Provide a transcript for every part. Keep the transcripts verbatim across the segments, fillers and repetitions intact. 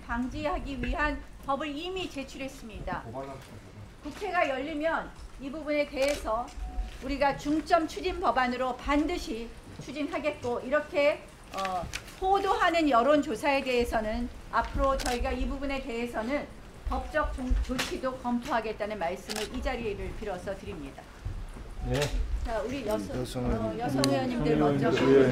방지하기 위한 법을 이미 제출했습니다. 국회가 열리면 이 부분에 대해서 우리가 중점 추진 법안으로 반드시 추진하겠고, 이렇게 어, 호도하는 여론조사에 대해서는 앞으로 저희가 이 부분에 대해서는 법적 조치도 검토하겠다는 말씀을 이 자리를 빌어서 드립니다. 네. 자, 우리 여성, 여성, 어, 여성 의원님들 먼저.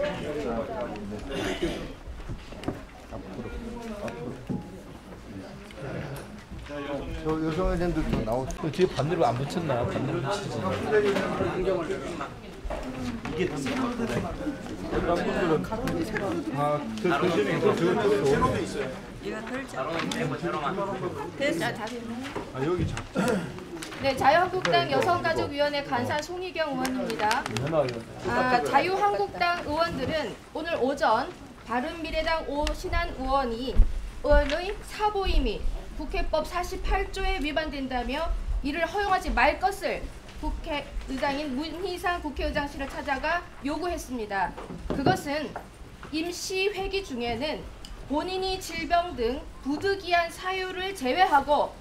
저 여성 의원님들도 나오세요. 그 뒤에 반대로 안 붙였나? 반대로 붙이지. 이게 아, 그 교실에 있어. 저것도 있어요. 이거 덜자. 됐어, 다 됐네. 아, 여기 작다. 네, 자유한국당 여성가족위원회 간사 송희경 의원입니다. 아, 자유한국당 의원들은 오늘 오전 바른미래당 오신환 의원이 의원의 사보임이 국회법 사십팔 조에 위반된다며 이를 허용하지 말 것을 국회의장인 문희상 국회의장실을 찾아가 요구했습니다. 그것은 임시 회기 중에는 본인이 질병 등 부득이한 사유를 제외하고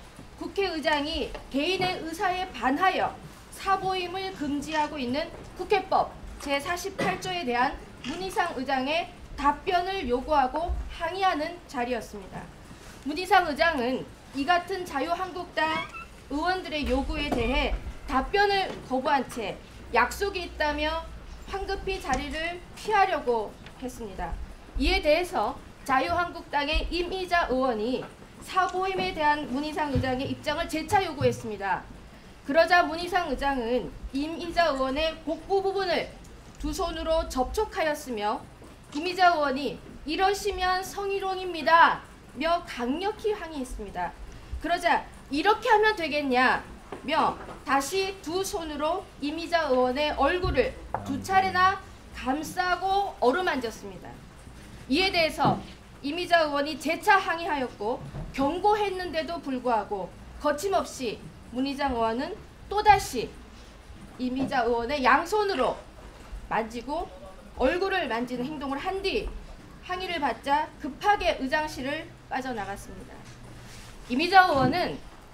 국회의장이 개인의 의사에 반하여 사보임을 금지하고 있는 국회법 제사십팔 조에 대한 문희상 의장의 답변을 요구하고 항의하는 자리였습니다. 문희상 의장은 이 같은 자유한국당 의원들의 요구에 대해 답변을 거부한 채 약속이 있다며 황급히 자리를 피하려고 했습니다. 이에 대해서 자유한국당의 임의자 의원이 사보임에 대한 문희상 의장의 입장을 재차 요구했습니다. 그러자 문희상 의장은 임의자 의원의 복부 부분을 두 손으로 접촉하였으며 임의자 의원이 이러시면 성희롱입니다 며 강력히 항의했습니다. 그러자 이렇게 하면 되겠냐며 다시 두 손으로 임의자 의원의 얼굴을 두 차례나 감싸고 어루만졌습니다. 이에 대해서 임의자 의원이 재차 항의하였고 경고했는데도 불구하고 거침없이 문희상 의원은 또다시 임의자 의원의 양손으로 만지고 얼굴을 만지는 행동을 한 뒤 항의를 받자 급하게 의장실을 빠져나갔습니다. 임의자 의원은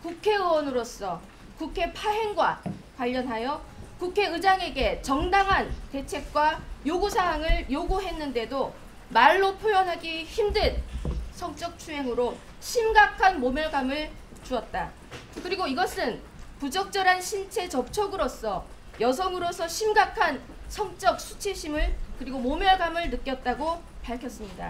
국회의원으로서 국회 파행과 관련하여 국회의장에게 정당한 대책과 요구사항을 요구했는데도 말로 표현하기 힘든 성적 추행으로 심각한 모멸감을 주었다. 그리고 이것은 부적절한 신체 접촉으로서 여성으로서 심각한 성적 수치심을 그리고 모멸감을 느꼈다고 밝혔습니다.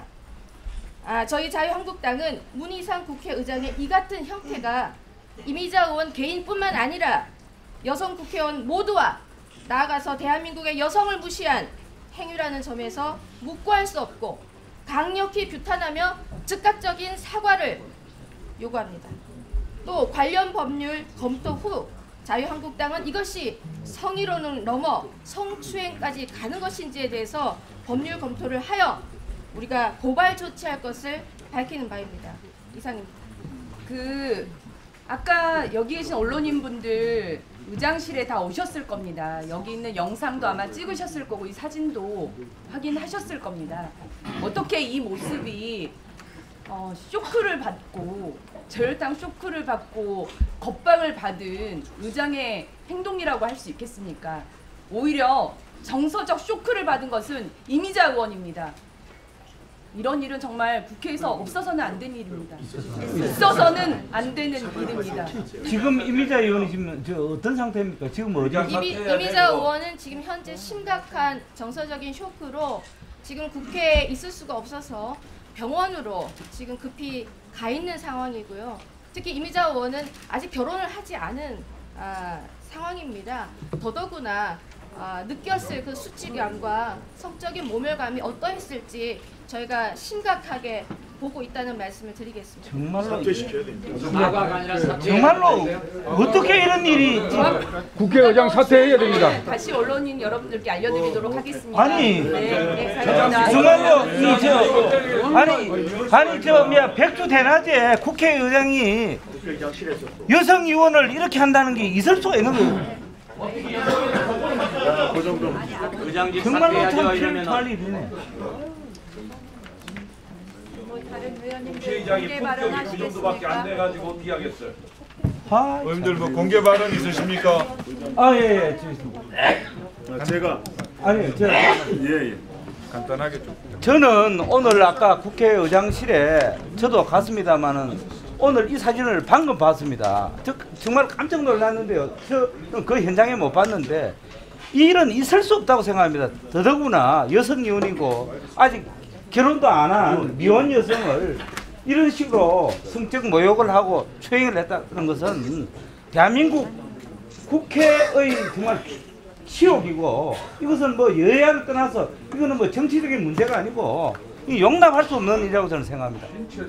아, 저희 자유한국당은 문희상 국회의장의 이 같은 형태가 임의자 의원 개인뿐만 아니라 여성 국회의원 모두와 나아가서 대한민국의 여성을 무시한 행위라는 점에서 묵과할 수 없고 강력히 규탄하며 즉각적인 사과를 요구합니다. 또 관련 법률 검토 후 자유한국당은 이것이 성희롱을 넘어 성추행까지 가는 것인지에 대해서 법률 검토를 하여 우리가 고발 조치할 것을 밝히는 바입니다. 이상입니다. 그 아까 여기 계신 언론인분들 의장실에 다 오셨을 겁니다. 여기 있는 영상도 아마 찍으셨을 거고 이 사진도 확인하셨을 겁니다. 어떻게 이 모습이 어, 쇼크를 받고 절당 쇼크를 받고 겁박을 받은 의장의 행동이라고 할 수 있겠습니까? 오히려 정서적 쇼크를 받은 것은 임의자 의원입니다. 이런 일은 정말 국회에서 없어서는 안 되는 일입니다. 있어서는 안 되는 일입니다. 지금 임의자 의원이 지금 저 어떤 상태입니까? 지금 어디? 이미, 임의자 의원은 지금 현재 심각한 정서적인 쇼크로 지금 국회에 있을 수가 없어서 병원으로 지금 급히 가 있는 상황이고요. 특히 임의자 의원은 아직 결혼을 하지 않은 아, 상황입니다. 더더구나 아, 느꼈을 그 수치감과 성적인 모멸감이 어떠했을지 저희가 심각하게 보고 있다는 말씀을 드리겠습니다. 정말로 삭제시켜야 됩니다. 사과가 아니라 삭제. 정말로 어떻게 이런 일이 국회의장 사퇴해야 됩니다. 다시 언론인 여러분들께 알려드리도록 하겠습니다. 아니 네, 네, 감사합니다. 정말로 이저 아니 아니 저 뭐야 백주 대낮에 국회의장이 여성 의원을 이렇게 한다는 게 있을 수가 있는 거예요. 의장직 정말로 사퇴해야죠 참 이러면. 필요할 일이네. 다른 의원님들 국회의장이 공개 품격이 그 정도밖에 안 발언하시겠습니까? 돼가지고 어떻게 하겠어요? 아, 의원님들 뭐 공개 발언 있으십니까? 아, 예, 예. 저, 제가 아니, 저, 예, 예. 간단하게 좀. 저는 오늘 아까 국회의장실에 저도 갔습니다만은 오늘 이 사진을 방금 봤습니다. 저, 정말 깜짝 놀랐는데요. 저는 그 현장에 못 봤는데 이 일은 있을 수 없다고 생각합니다. 더더구나 여성 의원이고 아직 결혼도 안 한 미혼 여성을 이런 식으로 성적 모욕을 하고 추행을 했다는 것은 대한민국 국회의 정말 치욕이고 이것은 뭐 여야를 떠나서 이거는 뭐 정치적인 문제가 아니고 이 용납할 수 없는 일이라고 저는 생각합니다.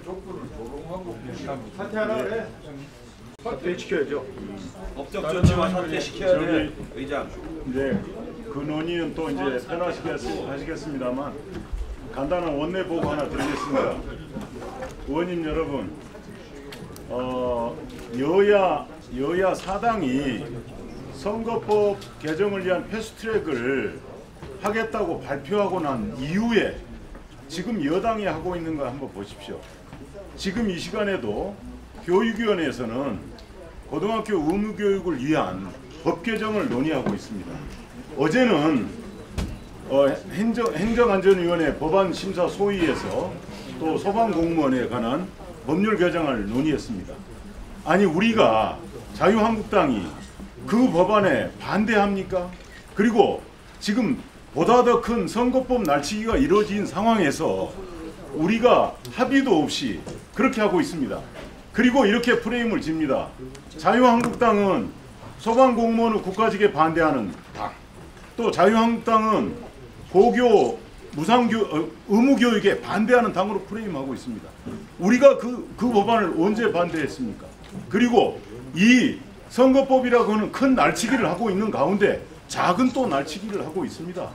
사퇴하라 그래. 사퇴시켜야죠. 법적 조치만 사퇴시켜야 돼, 의장. 네. 그 논의는 또 이제 편하시겠습니다만 간단한 원내 보고 하나 드리겠습니다. 의원님 여러분, 어, 여야 여야 사당이 선거법 개정을 위한 패스트트랙을 하겠다고 발표하고 난 이후에 지금 여당이 하고 있는 거 한번 보십시오. 지금 이 시간에도 교육위원회에서는 고등학교 의무교육을 위한 법 개정을 논의하고 있습니다. 어제는 어, 행정, 행정안전위원회 법안심사 소위에서 또 소방공무원에 관한 법률 개정을 논의했습니다. 아니 우리가 자유한국당이 그 법안에 반대합니까? 그리고 지금 보다 더 큰 선거법 날치기가 이루어진 상황에서 우리가 합의도 없이 그렇게 하고 있습니다. 그리고 이렇게 프레임을 집니다. 자유한국당은 소방공무원을 국가직에 반대하는 당, 또 자유한국당은 고교 무상교 어, 의무교육에 반대하는 당으로 프레임하고 있습니다. 우리가 그, 그 법안을 언제 반대했습니까? 그리고 이 선거법이라고 하는 큰 날치기를 하고 있는 가운데 작은 또 날치기를 하고 있습니다.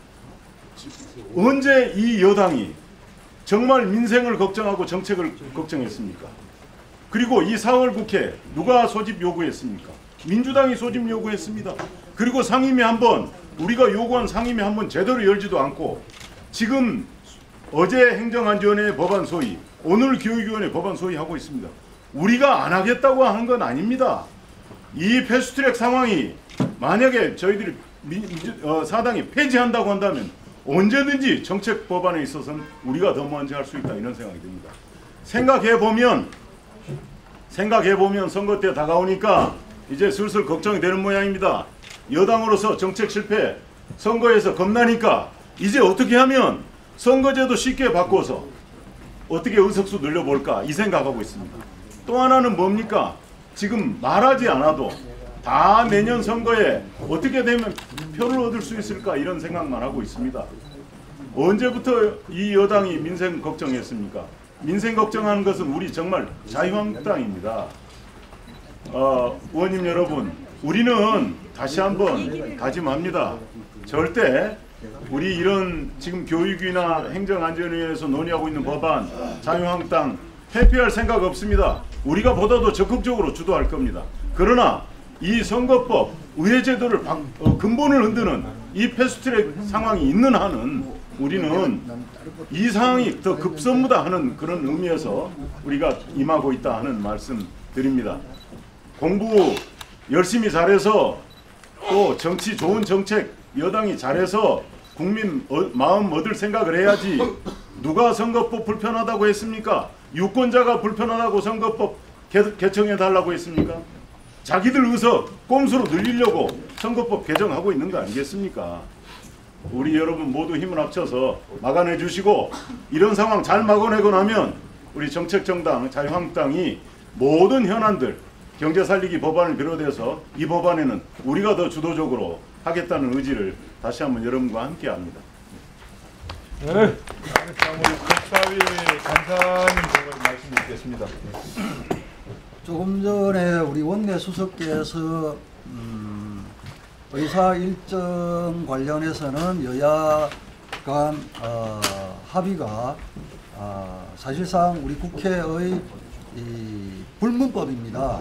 언제 이 여당이 정말 민생을 걱정하고 정책을 걱정했습니까? 그리고 이 사월 국회 누가 소집 요구했습니까? 민주당이 소집 요구했습니다. 그리고 상임위 한번 우리가 요구한 상임위 한번 제대로 열지도 않고 지금 어제 행정안전위 법안 소위 오늘 교육위원회 법안 소위 하고 있습니다. 우리가 안 하겠다고 하는 건 아닙니다. 이 패스트트랙 상황이 만약에 저희들이 미, 어, 사당이 폐지한다고 한다면 언제든지 정책 법안에 있어서는 우리가 더 먼저 할 수 있다 이런 생각이 듭니다. 생각해 보면 생각해 보면 선거 때 다가오니까 이제 슬슬 걱정이 되는 모양입니다. 여당으로서 정책 실패, 선거에서 겁나니까 이제 어떻게 하면 선거제도 쉽게 바꿔서 어떻게 의석수 늘려볼까 이 생각하고 있습니다. 또 하나는 뭡니까? 지금 말하지 않아도 다 내년 선거에 어떻게 되면 표를 얻을 수 있을까 이런 생각만 하고 있습니다. 언제부터 이 여당이 민생 걱정했습니까? 민생 걱정하는 것은 우리 정말 자유한국당입니다. 어, 의원님 여러분, 우리는 다시 한번 다짐합니다. 절대 우리 이런 지금 교육위나 행정안전위에서 논의하고 있는 법안 자유한국당 회피할 생각 없습니다. 우리가 보다도 적극적으로 주도할 겁니다. 그러나 이 선거법 의회제도를 방, 어, 근본을 흔드는 이 패스트트랙 상황이 있는 한은 우리는 이 상황이 더 급선무다 하는 그런 의미에서 우리가 임하고 있다 하는 말씀 드립니다. 공부 열심히 잘해서 또 정치 좋은 정책 여당이 잘해서 국민 어, 마음 얻을 생각을 해야지. 누가 선거법 불편하다고 했습니까? 유권자가 불편하다고 선거법 개, 개정해달라고 했습니까? 자기들 의석 꼼수로 늘리려고 선거법 개정하고 있는 거 아니겠습니까? 우리 여러분 모두 힘을 합쳐서 막아내 주시고 이런 상황 잘 막아내고 나면 우리 정책정당 자유한국당이 모든 현안들 경제 살리기 법안을 비롯해서 이 법안에는 우리가 더 주도적으로 하겠다는 의지를 다시 한번 여러분과 함께 합니다. 네. 우리 국사위 간사님 말씀 드리겠습니다. 조금 전에 우리 원내 수석께서 음, 의사 일정 관련해서는 여야 간 어, 합의가 어, 사실상 우리 국회의 이 불문법입니다.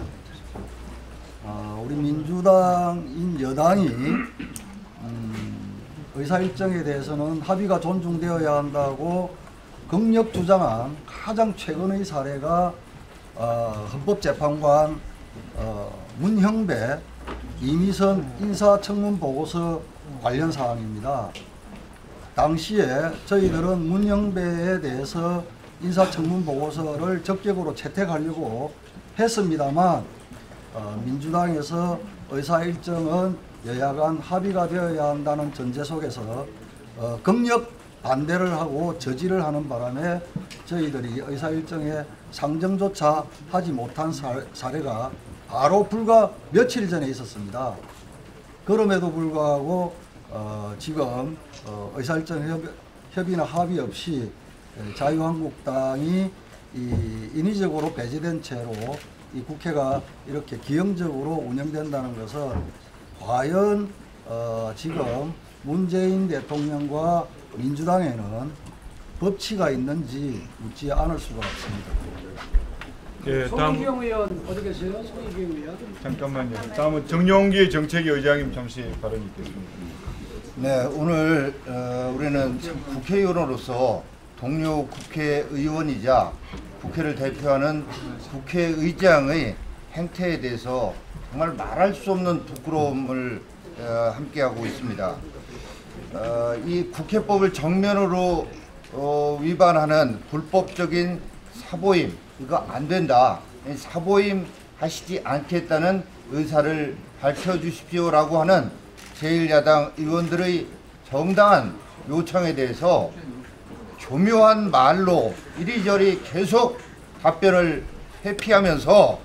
어, 우리 민주당인 여당이 음, 의사 일정에 대해서는 합의가 존중되어야 한다고 극력 주장한 가장 최근의 사례가 어, 헌법재판관 어, 문형배 이미선 인사청문보고서 관련 사항입니다. 당시에 저희들은 문형배에 대해서 인사청문보고서를 적격으로 채택하려고 했습니다만 어, 민주당에서 의사일정은 여야 간 합의가 되어야 한다는 전제 속에서 어, 극력 반대를 하고 저지를 하는 바람에 저희들이 의사일정에 상정조차 하지 못한 사례가 바로 불과 며칠 전에 있었습니다. 그럼에도 불구하고 어, 지금 어, 의사일정 협, 협의나 합의 없이 자유한국당이 이 인위적으로 배제된 채로 이 국회가 이렇게 기형적으로 운영된다는 것은 과연 어, 지금 문재인 대통령과 민주당에는 법치가 있는지 묻지 않을 수가 없습니다. 예, 다음 송희경 의원 어디 계세요? 송희경 의원. 잠깐만요. 다음은 정용기 정책위 의장님 잠시 발언이 있겠습니다. 네, 오늘 어, 우리는 국회의원으로서 동료 국회의원이자 국회를 대표하는 국회의장의 행태에 대해서 정말 말할 수 없는 부끄러움을 어, 함께하고 있습니다. 어, 이 국회법을 정면으로 어, 위반하는 불법적인 사보임, 이거 안 된다. 사보임 하시지 않겠다는 의사를 밝혀주십시오라고 하는 제일 야당 의원들의 정당한 요청에 대해서 교묘한 말로 이리저리 계속 답변을 회피하면서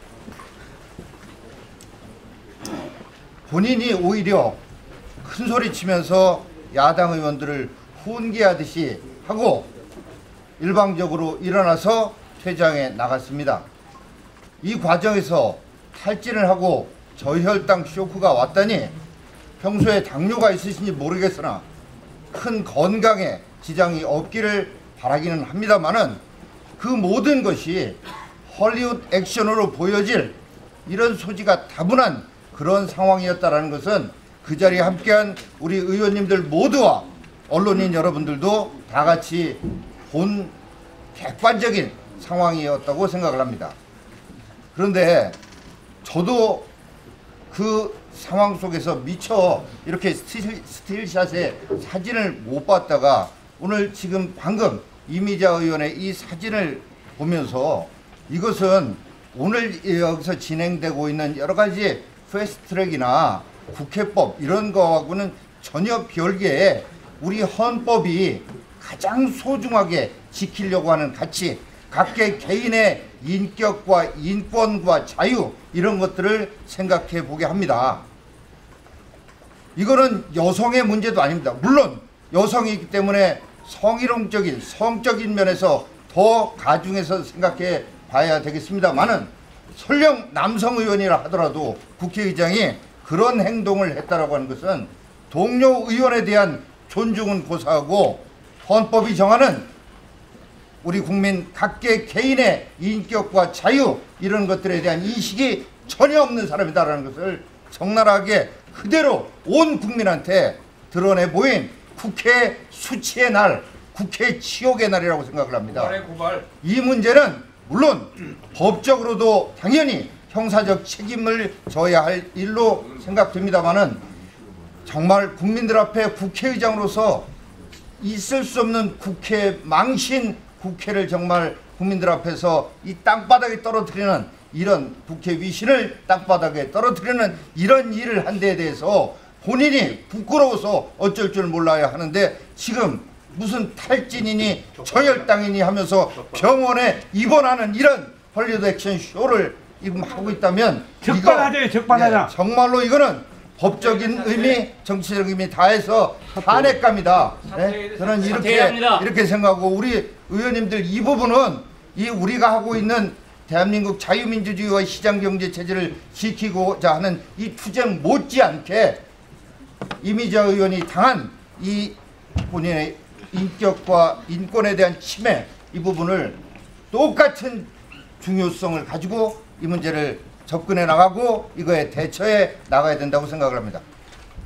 본인이 오히려 큰 소리 치면서 야당 의원들을 훈계하듯이 하고 일방적으로 일어나서 퇴장에 나갔습니다. 이 과정에서 탈진을 하고 저혈당 쇼크가 왔다니 평소에 당뇨가 있으신지 모르겠으나 큰 건강에 지장이 없기를 바라기는 합니다만은 그 모든 것이 헐리우드 액션으로 보여질 이런 소지가 다분한 그런 상황이었다라는 것은 그 자리에 함께한 우리 의원님들 모두와 언론인 여러분들도 다 같이 본 객관적인 상황이었다고 생각을 합니다. 그런데 저도 그 상황 속에서 미처 이렇게 스틸, 스틸샷의 사진을 못 봤다가 오늘 지금 방금 이미자 의원의 이 사진을 보면서 이것은 오늘 여기서 진행되고 있는 여러 가지 패스트트랙이나 국회법 이런 거하고는 전혀 별개의 우리 헌법이 가장 소중하게 지키려고 하는 가치, 각계 개인의 인격과 인권과 자유 이런 것들을 생각해 보게 합니다. 이거는 여성의 문제도 아닙니다. 물론 여성이기 때문에 성희롱적인 성적인 면에서 더 가중해서 생각해 봐야 되겠습니다만은 설령 남성 의원이라 하더라도 국회의장이 그런 행동을 했다라고 하는 것은 동료 의원에 대한 존중은 고사하고 헌법이 정하는 우리 국민 각계 개인의 인격과 자유 이런 것들에 대한 인식이 전혀 없는 사람이다라는 것을 적나라하게 그대로 온 국민한테 드러내 보인 국회 수치의 날, 국회 치욕의 날이라고 생각을 합니다. 이 문제는 물론 법적으로도 당연히 형사적 책임을 져야 할 일로 생각됩니다만은 정말 국민들 앞에 국회의장으로서 있을 수 없는 국회 망신 국회를 정말 국민들 앞에서 이 땅바닥에 떨어뜨리는 이런 국회 위신을 땅바닥에 떨어뜨리는 이런 일을 한 데에 대해서 본인이 부끄러워서 어쩔 줄 몰라야 하는데 지금 무슨 탈진이니 저혈당이니 하면서 병원에 입원하는 이런 헐리우드 액션 쇼를 지금 하고 있다면 적반하자요, 적반하자. 예, 정말로 이거는 법적인 의미, 정치적 의미 다해서 탄핵감이다. 네? 저는 이렇게 이렇게 생각하고 우리 의원님들 이 부분은 이 우리가 하고 있는 대한민국 자유민주주의와 시장경제 체제를 지키고자 하는 이 투쟁 못지않게 이미자 의원이 당한 이 본인의 인격과 인권에 대한 침해 이 부분을 똑같은 중요성을 가지고 이 문제를 접근해 나가고 이거에 대처해 나가야 된다고 생각을 합니다.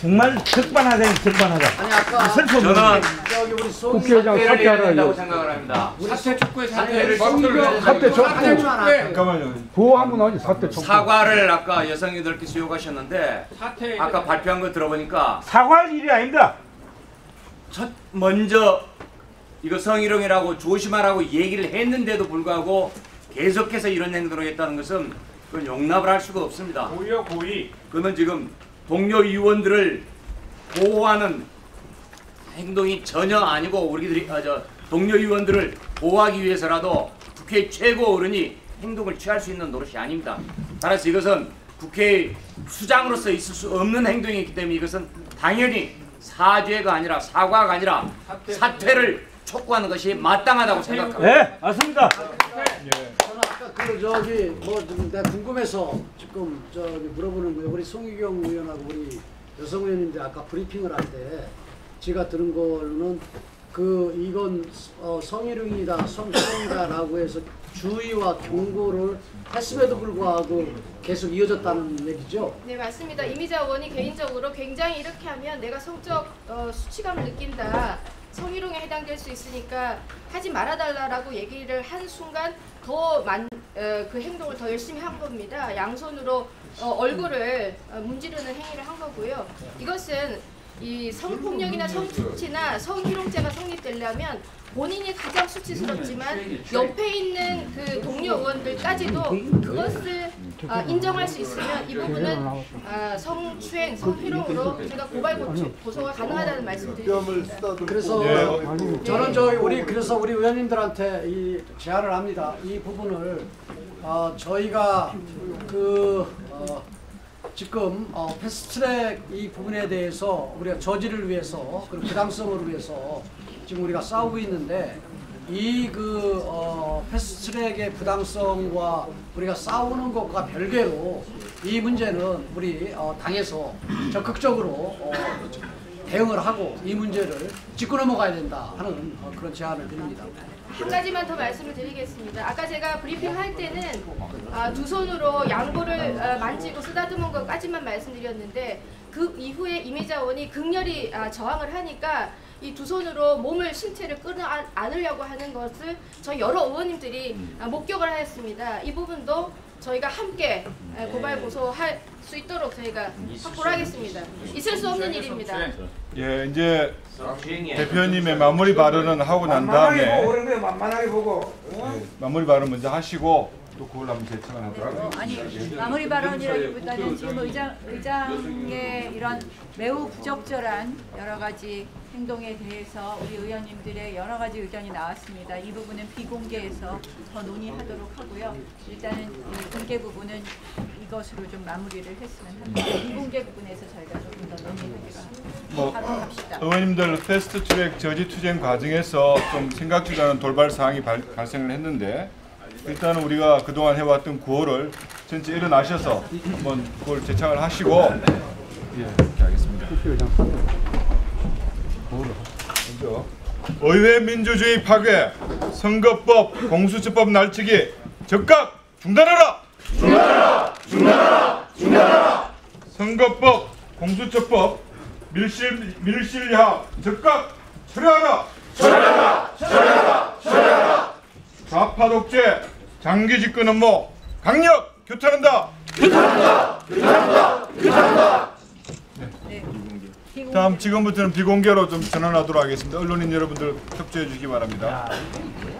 정말 적반하다 적반하다. 아니 아까 슬퍼. 저는 저기 우리 송 국회의장 사퇴를 해야 된다고 사퇴하라. 생각을 합니다. 사퇴 촉구에 사퇴를 사퇴 촉구. 잠깐만요. 보호하고 나오지 사퇴 촉구. 사과를 아까 여성님들께서 요구하셨는데 아까 발표한 거 들어보니까 사과할 일이 아닙니다. 첫 먼저 이거 성희롱이라고 조심하라고 얘기를 했는데도 불구하고 계속해서 이런 행동을 했다는 것은 그건 용납을 할 수가 없습니다. 고의요 고의. 그러면 지금 동료 의원들을 보호하는 행동이 전혀 아니고 우리들이 아, 저 동료 의원들을 보호하기 위해서라도 국회 최고 어른이 행동을 취할 수 있는 노릇이 아닙니다. 따라서 이것은 국회 수장으로서 있을 수 없는 행동이기 때문에 이것은 당연히 사죄가 아니라 사과가 아니라 사퇴를 촉구하는 것이 마땅하다고 생각합니다. 네, 맞습니다. 저는 아까 그 저기 뭐 좀 내가 궁금해서 지금 저기 물어보는 거예요. 우리 송희경 의원하고 우리 여성 의원님들 아까 브리핑을 할 때 제가 들은 걸로는 그 이건 어, 성희롱이다, 성희롱이다라고 해서 주의와 경고를 했음에도 불구하고 계속 이어졌다는 얘기죠. 네, 맞습니다. 이미자 의원이 개인적으로 굉장히 이렇게 하면 내가 성적 어, 수치감을 느낀다, 성희롱에 해당될 수 있으니까 하지 말아달라고 얘기를 한 순간 더 그 행동을 더 열심히 한 겁니다. 양손으로 어, 얼굴을 어, 문지르는 행위를 한 거고요. 이것은 이 성폭력이나 성수치나 성희롱죄가 성립되려면 본인이 가장 수치스럽지만 옆에 있는 그 동료 의원들까지도 그것을 아, 인정할 수 있으면 이 부분은 아, 성추행, 성희롱으로 제가 고발 고소, 고소가 가능하다는 말씀드립니다. 그래서 예. 저는 저희 우리 그래서 우리 의원님들한테 이 제안을 합니다. 이 부분을 어, 저희가 그 어, 지금 어, 패스트트랙 이 부분에 대해서 우리가 저지를 위해서 그리고 부당성을 위해서 지금 우리가 싸우고 있는데 이 그 어, 패스트트랙의 부당성과 우리가 싸우는 것과 별개로 이 문제는 우리 어, 당에서 적극적으로 어, 대응을 하고 이 문제를 짚고 넘어가야 된다 하는 어, 그런 제안을 드립니다. 한 가지만 더 말씀을 드리겠습니다. 아까 제가 브리핑 할 때는 아, 두 손으로 양보를 아, 만지고 쓰다듬은 것까지만 말씀드렸는데 그 이후에 이미자 의원이 극렬히 아, 저항을 하니까 이 두 손으로 몸을 신체를 끌어 안으려고 하는 것을 저희 여러 의원님들이 아, 목격을 하였습니다. 이 부분도 저희가 함께 아, 고발 고소할 수 있도록 저희가 확보를 하겠습니다. 있을 수 없는 일입니다. 예, 이제 대표님의 마무리 발언은 하고 난 다음에 만만하게 보고. 예, 마무리 발언 먼저 하시고 또 그걸 한번 제청을 하도록 어, 하겠습니다. 아니 마무리 발언이라기보다는 지금 의장 의장의 이런 매우 부적절한 여러 가지 행동에 대해서 우리 의원님들의 여러 가지 의견이 나왔습니다. 이 부분은 비공개해서 더 논의하도록 하고요. 일단은 이 공개 부분은 이것으로 좀 마무리를 했으면 합니다. 비공개 부분에서 저희가 조금 더 논의하기로 뭐, 하도록 합시다. 의원님들 패스트트랙 저지투쟁 과정에서 좀 생각지도 않은 돌발 사항이 발, 발생을 했는데 일단은 우리가 그동안 해왔던 구호를 전체 일어나셔서 한번 그걸 제창을 하시고 예, 이렇게 하겠습니다. 먼저 의회 민주주의 파괴, 선거법, 공수처법 날치기 즉각 중단하라! 중단하라! 중단하라! 중단하라! 선거법, 공수처법, 밀실, 밀실야 즉각 철회하라! 철회하라! 철회하라! 철회하라! 좌파 독재, 장기 집권 업무 강력 규탄한다! 규탄한다! 규탄한다! 규탄한다! 네. 다음 지금부터는 비공개로 좀 전환하도록 하겠습니다. 언론인 여러분들 협조해 주시기 바랍니다.